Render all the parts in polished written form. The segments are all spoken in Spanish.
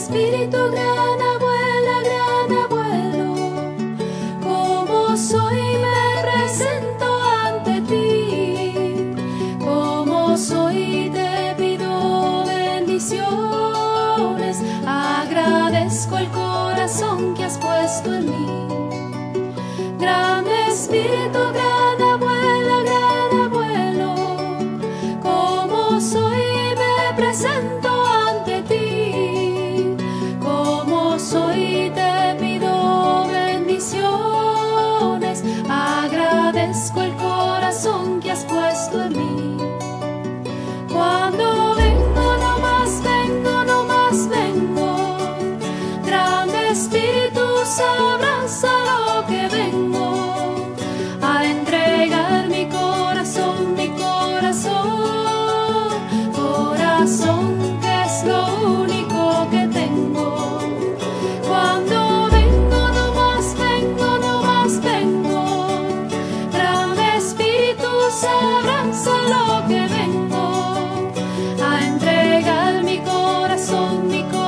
espíritu, gran abuelo, como soy me presento ante ti, como soy te pido bendiciones, agradezco el corazón que has puesto en mí. Gran espíritu, gran abuelo, como soy me presento ante ti, como soy te pido bendiciones, agradezco el corazón que has puesto en mí. Cuando vengo, no más vengo, gran espíritu, sabrás a lo que vengo, a entregar mi corazón, corazón que es lo único que tengo. Cuando vengo, no más vengo, gran espíritu, sabrás a lo que vengo, a entregar mi corazón,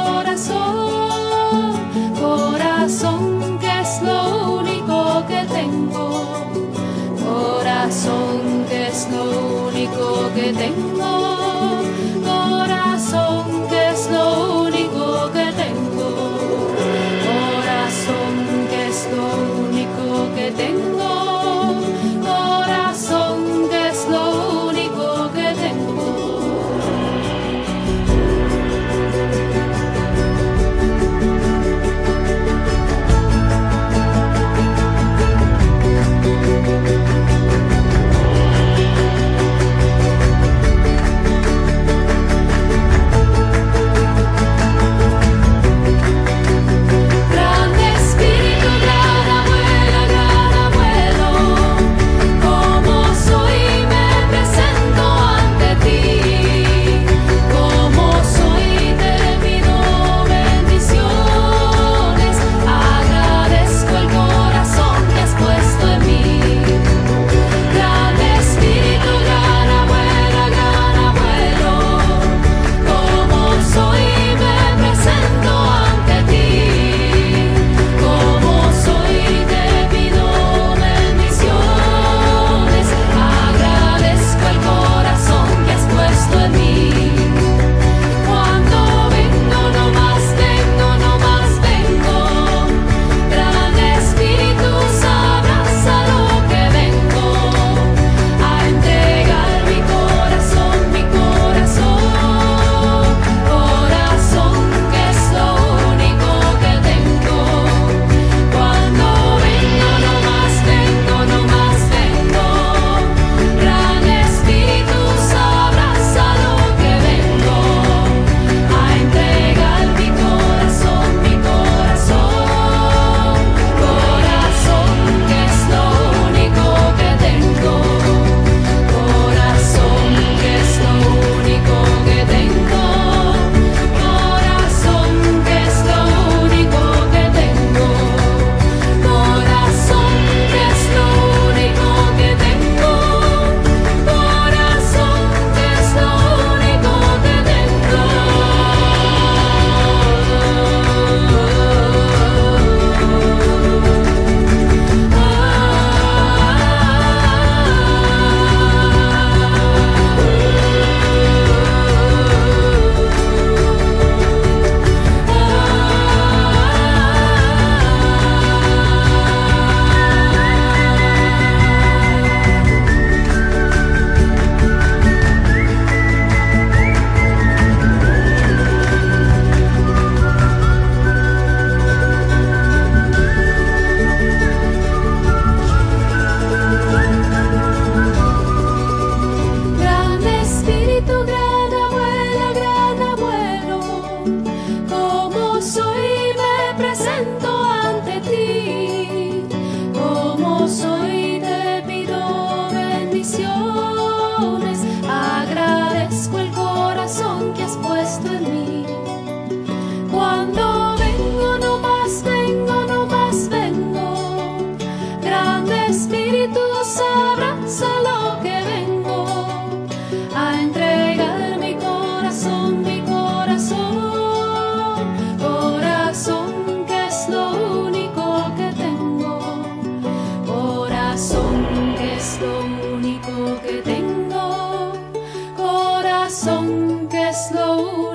corazón que es lo único que tengo, corazón que es lo único que tengo, corazón que es lo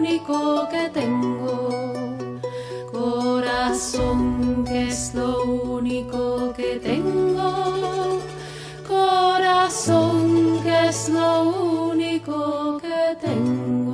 único que tengo. Corazón, que es lo único que tengo. Corazón, que es lo único que tengo.